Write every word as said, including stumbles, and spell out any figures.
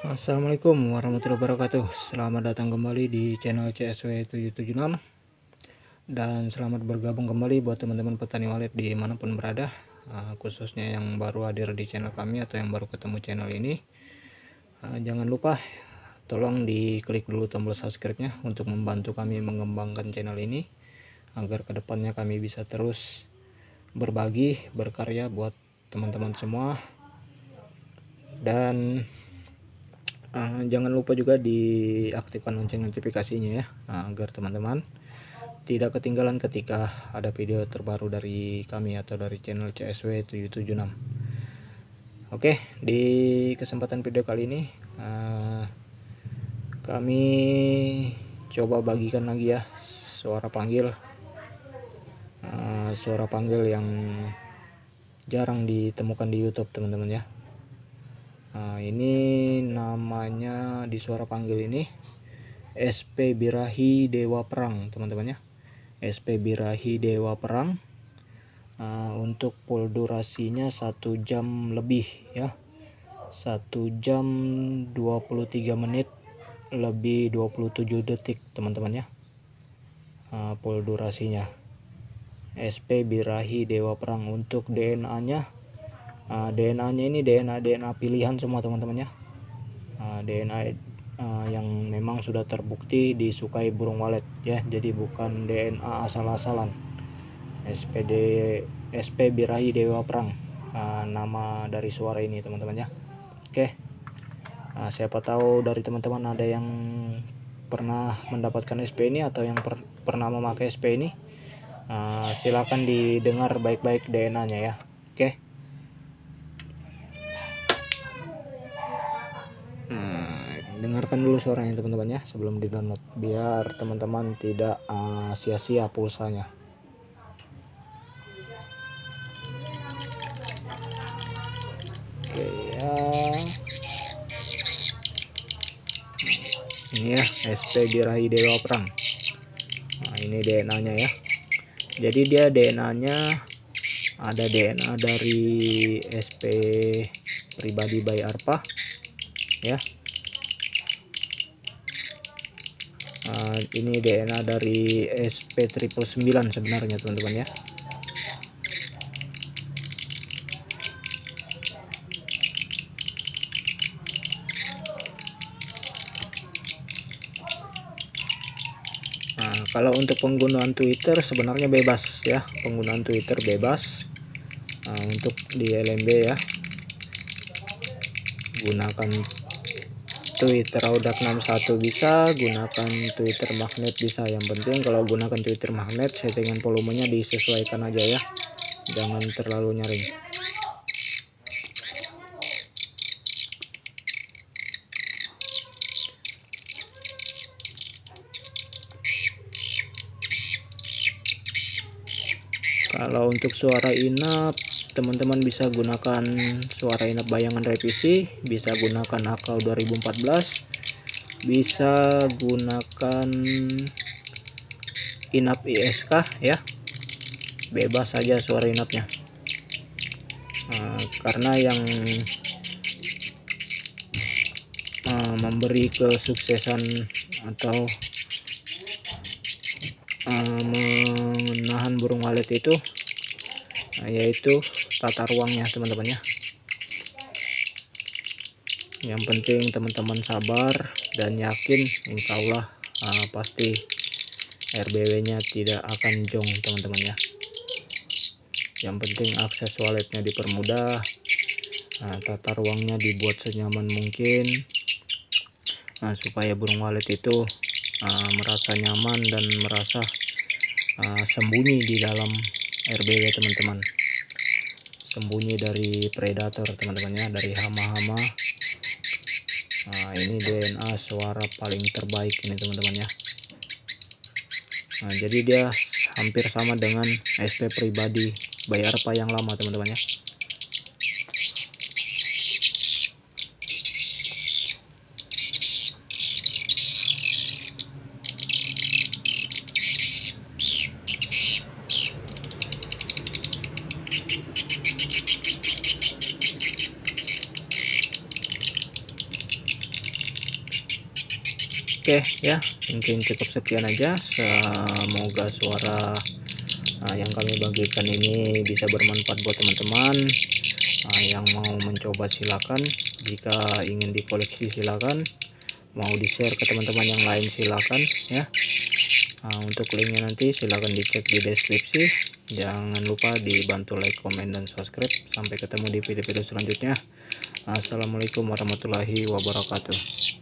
Assalamualaikum warahmatullahi wabarakatuh. Selamat datang kembali di channel C S W tujuh tujuh enam, dan selamat bergabung kembali buat teman-teman petani walet dimanapun berada, uh, khususnya yang baru hadir di channel kami atau yang baru ketemu channel ini. Uh, jangan lupa tolong diklik dulu tombol subscribe-nya untuk membantu kami mengembangkan channel ini agar kedepannya kami bisa terus berbagi, berkarya buat teman-teman semua. Dan Uh, jangan lupa juga diaktifkan lonceng notifikasinya ya, uh, agar teman-teman tidak ketinggalan ketika ada video terbaru dari kami atau dari channel C S W tujuh tujuh enam. Oke, di kesempatan video kali ini uh, kami coba bagikan lagi ya suara panggil, uh, suara panggil yang jarang ditemukan di YouTube teman-teman ya. Nah, ini namanya di suara panggil ini S P Birahi Dewa Perang teman-teman ya. S P Birahi Dewa Perang. Nah, untuk full durasinya satu jam lebih ya, satu jam dua puluh tiga menit lebih dua puluh tujuh detik teman-teman ya. Nah, full durasinya S P Birahi Dewa Perang. Untuk D N A nya, Uh, D N A nya ini D N A D N A pilihan semua teman-teman ya, uh, D N A uh, yang memang sudah terbukti disukai burung walet ya, jadi bukan D N A asal-asalan. S P D S P Birahi Dewa Perang, uh, nama dari suara ini teman-teman ya. Oke, uh, siapa tahu dari teman-teman ada yang pernah mendapatkan S P ini atau yang per pernah memakai S P ini, uh, silakan didengar baik-baik D N A nya ya. Oke. Dengarkan dulu suaranya teman-teman ya sebelum di download, biar teman-teman tidak sia-sia uh, pulsanya. Oke ya, ini ya S P Birahi Dewa Perang. Nah, ini D N A nya ya, jadi dia D N A nya ada D N A dari S P pribadi by Arpa ya. Uh, ini D N A dari S P triple sembilan sebenarnya teman-teman ya. Nah, kalau untuk penggunaan Twitter sebenarnya bebas ya, penggunaan Twitter bebas. Nah, untuk di L M B ya, gunakan Twitter Audak enam satu bisa, gunakan Twitter magnet bisa. Yang penting kalau gunakan Twitter magnet, settingan volumenya disesuaikan aja ya, jangan terlalu nyaring. Kalau untuk suara inap, teman-teman bisa gunakan suara inap bayangan revisi, bisa gunakan Akau dua ribu empat belas, bisa gunakan inap I S K ya, bebas saja suara inapnya. Nah, karena yang uh, memberi kesuksesan atau uh, menahan burung walet itu Nah, yaitu tata ruangnya teman-teman ya. Yang penting teman-teman sabar dan yakin, insya Allah uh, pasti R B W nya tidak akan jong teman-teman ya. Yang penting akses waletnya dipermudah, uh, tata ruangnya dibuat senyaman mungkin, uh, supaya burung walet itu uh, merasa nyaman dan merasa uh, sembunyi di dalam R B W teman-teman, sembunyi dari predator teman-teman ya, dari hama-hama. Nah, ini D N A suara paling terbaik ini teman-teman ya. Nah, jadi dia hampir sama dengan S P pribadi by Arpa yang lama teman-teman ya. Oke ya, mungkin cukup sekian aja. Semoga suara uh, yang kami bagikan ini bisa bermanfaat buat teman-teman. Uh, yang mau mencoba silakan, jika ingin dikoleksi silakan, mau di share ke teman-teman yang lain silakan ya. Uh, untuk linknya nanti silakan dicek di deskripsi. Jangan lupa dibantu like, komen, dan subscribe. Sampai ketemu di video-video selanjutnya. Assalamualaikum warahmatullahi wabarakatuh.